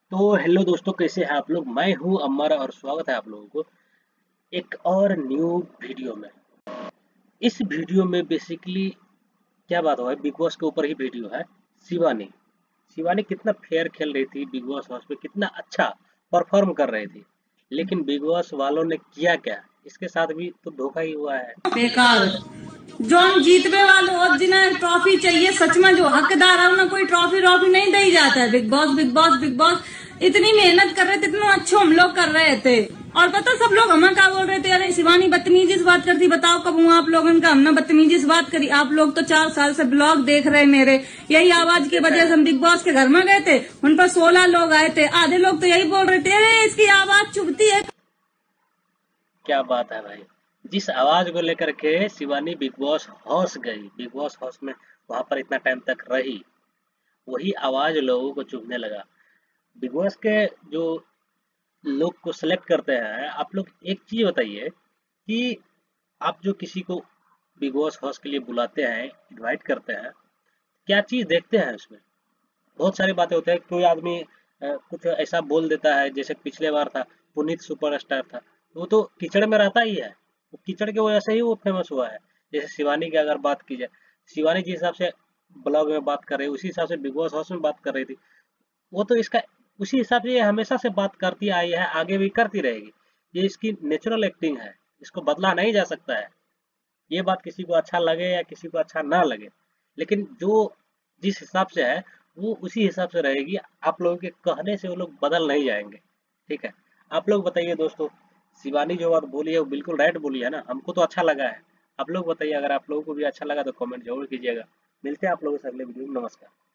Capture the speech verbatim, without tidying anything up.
तो हेलो दोस्तों, कैसे हैं आप लोग। मैं हूं अमर और स्वागत है आप लोगों को एक और न्यू वीडियो में। इस वीडियो में बेसिकली क्या बात हुआ है, बिग बॉस के ऊपर ही वीडियो है। शिवानी शिवानी कितना फेयर खेल रही थी, बिग बॉस हाउस में कितना अच्छा परफॉर्म कर रही थी, लेकिन बिग बॉस वालों ने किया क्या, इसके साथ भी तो धोखा ही हुआ है। बेकार जोन जीतने वाले और जिन्हें ट्रॉफी चाहिए, सच में जो हकदार है उन्हें कोई ट्रॉफी ट्रॉफी नहीं दी जाता है। बिग बॉस बिग बॉस बिग बॉस इतनी मेहनत कर रहे थे, इतना अच्छा हम लोग कर रहे थे। और पता सब लोग हमें क्या बोल रहे थे, अरे शिवानी बदतमीजी से बात करती, बताओ कब हुआ आप लोगों का हमने बदतमीजी से बात करी। आप लोग तो चार साल से ब्लॉग देख रहे मेरे, यही आवाज की वजह से हम बिग बॉस के घर में गए थे। उन पर सोलह लोग आए थे, आधे लोग तो यही बोल रहे थे, अरे इसकी आवाज चुभती है। क्या बात है भाई, जिस आवाज को लेकर के शिवानी बिग बॉस हाउस गई, बिग बॉस हाउस में वहां पर इतना टाइम तक रही, वही आवाज लोगों को चुभने लगा। बिग बॉस के जो लोग को सेलेक्ट करते हैं, आप लोग एक चीज बताइए कि आप जो किसी को बिग बॉस हाउस के लिए बुलाते हैं, इनवाइट करते हैं, क्या चीज देखते हैं उसमें। बहुत सारी बातें होती है। कोई आदमी अ, कुछ ऐसा बोल देता है, जैसे पिछले बार था पुनीत सुपरस्टार था, वो तो कीचड़ में रहता ही है, वो कीचड़ की वजह से ही वो फेमस हुआ है। जैसे शिवानी की अगर बात की जाए, शिवानी जिस हिसाब से ब्लॉग में बात कर रही है, उसी हिसाब से बिग बॉस हाउस में बात कर रही थी। वो तो इसका उसी हिसाब से ये हमेशा से बात करती आई है, आगे भी करती रहेगी। ये इसकी नेचुरल एक्टिंग है, इसको बदला नहीं जा सकता है। ये बात किसी को अच्छा लगे या किसी को अच्छा ना लगे, लेकिन जो जिस हिसाब से है वो उसी हिसाब से रहेगी। आप लोगों के कहने से वो लोग बदल नहीं जाएंगे। ठीक है, आप लोग बताइए दोस्तों, शिवानी जो बात बोली है वो बिल्कुल राइट बोली है ना, हमको तो अच्छा लगा है। आप लोग बताइए, अगर आप लोगों को भी अच्छा लगा तो कमेंट जरूर कीजिएगा। मिलते हैं आप लोगों से अगले वीडियो में। नमस्कार।